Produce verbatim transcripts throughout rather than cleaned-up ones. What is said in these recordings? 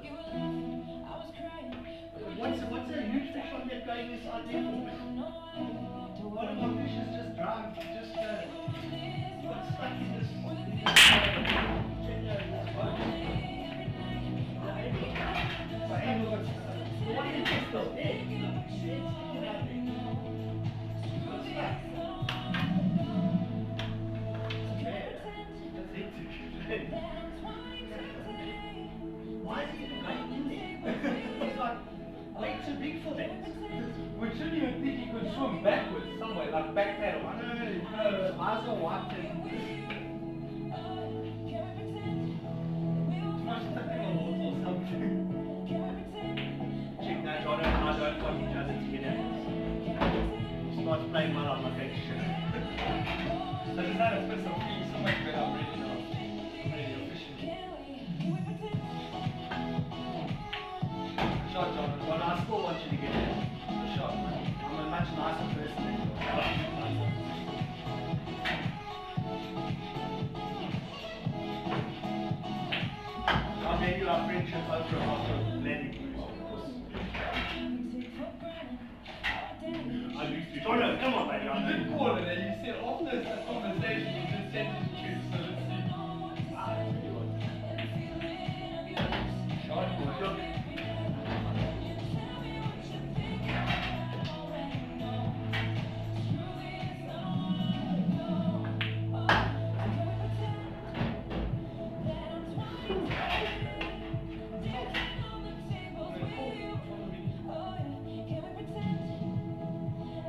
What's what's a huge fish on that going inside there for? One of my fish is just drowned, just uh, got stuck in this. My angle got stuck. The one in the chest was dead. It's sticking out there. Got stuck. Yeah, that's it. Why is he even going in there? He's like way too big for that. We shouldn't even think he could swim backwards somewhere, like back paddle. I know, no, his eyes are wide and must have been a water or something. Check that, I don't, I don't want each other to get out. He starts playing well, I'm like, hey, shit. So does that a piss of feeling so much better already now? Already officially. Shot, John. Well, I still want you to get out. The shot. I'm a much nicer person than you are. I value our friendship over a lot of landing. I used to. Oh no, come on, baby. You did call it and you said after this conversation you just sent it to you, so let's see. Ah, I'll tell you what. Shot, Look.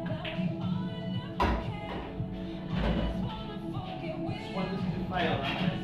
Fail.